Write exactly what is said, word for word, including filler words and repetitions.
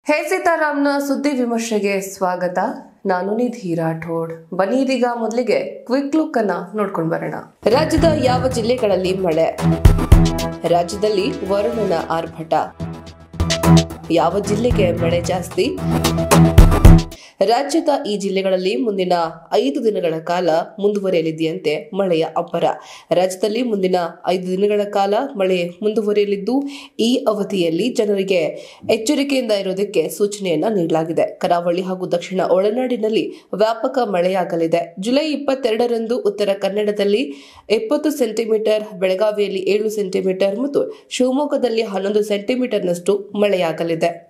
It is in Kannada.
ಹೇ ಸೀತಾರಾಮ್ನ ಸುದ್ದಿ ವಿಮರ್ಶೆಗೆ ಸ್ವಾಗತ. ನಾನು ನಿಧಿ ರಾಠೋಡ್. ಬನ್ನಿ ಇದೀಗ ಮೊದಲಿಗೆ ಕ್ವಿಕ್ ಲುಕ್ ಅನ್ನ ನೋಡ್ಕೊಂಡು ಬರೋಣ. ರಾಜ್ಯದ ಯಾವ ಜಿಲ್ಲೆಗಳಲ್ಲಿ ಮಳೆ? ರಾಜ್ಯದಲ್ಲಿ ವರುಣನ ಆರ್ಭಟ. ಯಾವ ಜಿಲ್ಲೆಗೆ ಮಳೆ ಜಾಸ್ತಿ? ರಾಜ್ಯದ ಈ ಜಿಲ್ಲೆಗಳಲ್ಲಿ ಮುಂದಿನ ಐದು ದಿನಗಳ ಕಾಲ ಮುಂದುವರಿಯಲಿದೆಯಂತೆ ಮಳೆಯ ಅಬ್ಬರ. ರಾಜ್ಯದಲ್ಲಿ ಮುಂದಿನ ಐದು ದಿನಗಳ ಕಾಲ ಮಳೆ ಮುಂದುವರಿಯಲಿದ್ದು, ಈ ಅವಧಿಯಲ್ಲಿ ಜನರಿಗೆ ಎಚ್ಚರಿಕೆಯಿಂದ ಇರೋದಕ್ಕೆ ಸೂಚನೆಯನ್ನ ನೀಡಲಾಗಿದೆ. ಕರಾವಳಿ ಹಾಗೂ ದಕ್ಷಿಣ ಒಳನಾಡಿನಲ್ಲಿ ವ್ಯಾಪಕ ಮಳೆಯಾಗಲಿದೆ. ಜುಲೈ ಇಪ್ಪತ್ತೆರಡರಂದು ಉತ್ತರ ಕನ್ನಡದಲ್ಲಿ ಇಪ್ಪತ್ತು ಸೆಂಟಿಮೀಟರ್, ಬೆಳಗಾವಿಯಲ್ಲಿ ಏಳು ಸೆಂಟಿಮೀಟರ್ ಮತ್ತು ಶಿವಮೊಗ್ಗದಲ್ಲಿ ಹನ್ನೊಂದು ಸೆಂಟಿಮೀಟರ್ನಷ್ಟು ಮಳೆಯಾಗಲಿದೆ.